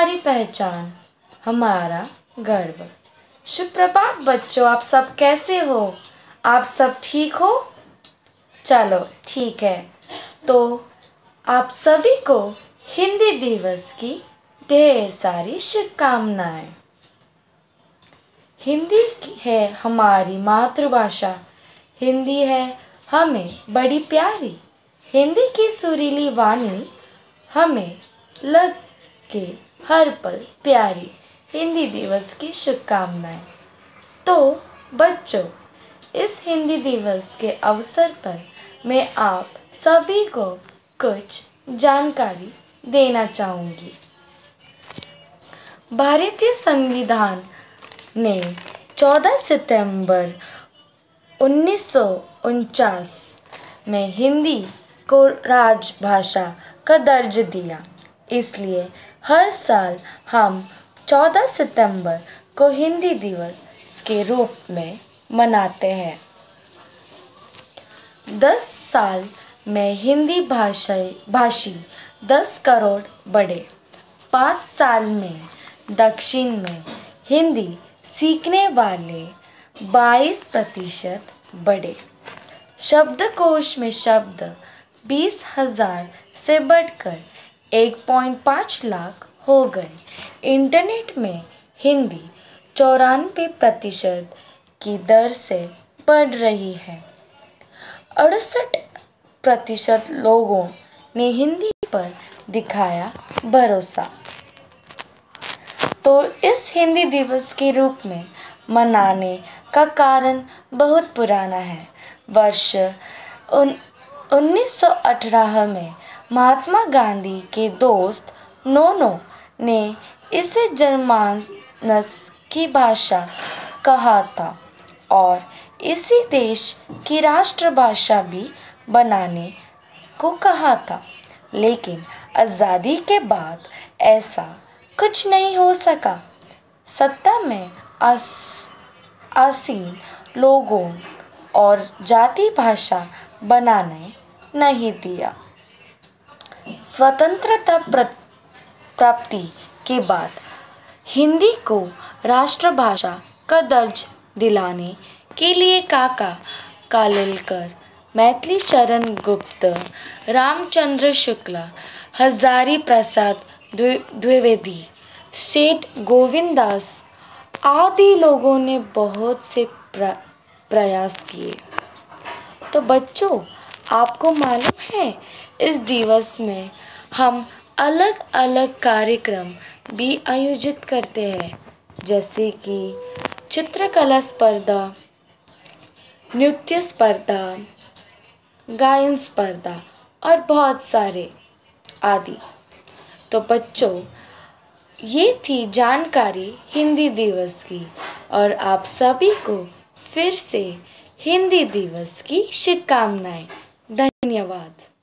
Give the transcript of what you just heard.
हमारी पहचान, हमारा गर्व। शुभ प्रभात बच्चों, आप सब कैसे हो? आप सब ठीक हो? चलो ठीक है। तो आप सभी को हिंदी दिवस की ढेर सारी शुभकामनाएं। हिंदी है हमारी मातृभाषा, हिंदी है हमें बड़ी प्यारी। हिंदी की सुरीली वाणी हमें लग के हर पल प्यारी। हिंदी दिवस की शुभकामनाएं। तो बच्चों, इस हिंदी दिवस के अवसर पर मैं आप सभी को कुछ जानकारी देना चाहूँगी। भारतीय संविधान ने 14 सितंबर 1949 में हिंदी को राजभाषा का दर्ज दिया। इसलिए हर साल हम 14 सितंबर को हिंदी दिवस के रूप में मनाते हैं। 10 साल में हिंदी भाषी 10 करोड़ बढ़े। 5 साल में दक्षिण में हिंदी सीखने वाले 22% बढ़े। शब्दकोश में शब्द 20,000 से बढ़कर 1.5 लाख हो गए। इंटरनेट में हिंदी 94% की दर से बढ़ रही है। 68% लोगों ने हिंदी पर दिखाया भरोसा। तो इस हिंदी दिवस के रूप में मनाने का कारण बहुत पुराना है। वर्ष 1918 में महात्मा गांधी के दोस्त नोनो ने इसे जनमानस की भाषा कहा था और इसी देश की राष्ट्रभाषा भी बनाने को कहा था। लेकिन आज़ादी के बाद ऐसा कुछ नहीं हो सका। सत्ता में आसीन लोगों और जाति भाषा बनाने नहीं दिया। स्वतंत्रता प्राप्ति के बाद हिंदी को राष्ट्रभाषा का दर्ज दिलाने के लिए काका कालेलकर, मैथिली शरण गुप्त, रामचंद्र शुक्ला, हजारी प्रसाद द्विवेदी, सेठ गोविंददास आदि लोगों ने बहुत से प्रयास किए। तो बच्चों, आपको मालूम है इस दिवस में हम अलग अलग कार्यक्रम भी आयोजित करते हैं, जैसे कि चित्रकला स्पर्धा, नृत्य स्पर्धा, गायन स्पर्धा और बहुत सारे आदि। तो बच्चों, ये थी जानकारी हिंदी दिवस की और आप सभी को फिर से हिंदी दिवस की शुभकामनाएं। धन्यवाद।